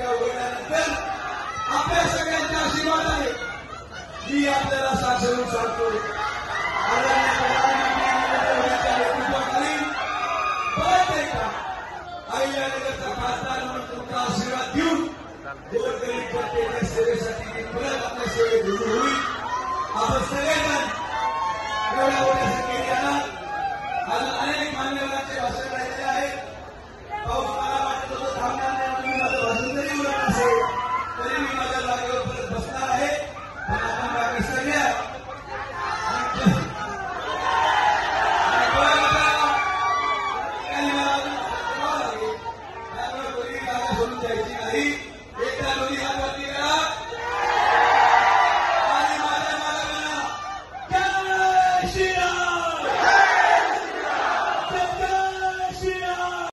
पोटग्या उघडल्यानंतर आपल्या सगळ्यांच्या आशीर्वादाने मी आपल्याला सासरून सांगतो आदरणीय प्रधानमंत्री नरेंद्र मोदींच्या नेतृत्वाखाली परत एकदा अहिल्यानगरचा खासदार म्हणून तुमचा आशीर्वाद देऊन गोरगरीब जनतेच्या सेवेसाठी मी परत आपल्या सेवेत रुजू होईल. आपण सगळेजण एवढ्या मोठ्या संख्येने येणार. अजून अनेक मान्यवरांचे भाषण राहिलेले आहेत. पाऊस मला वाटत होतं थांबणार नाही. तुम्ही माझं भाषण जरी उरत असेल तरी मी माझ्या जागेवर परत बसणार आहे. पण आपण बाकी सगळ्या त्यामुळे कोणी जागा सोडून द्यायची नाही.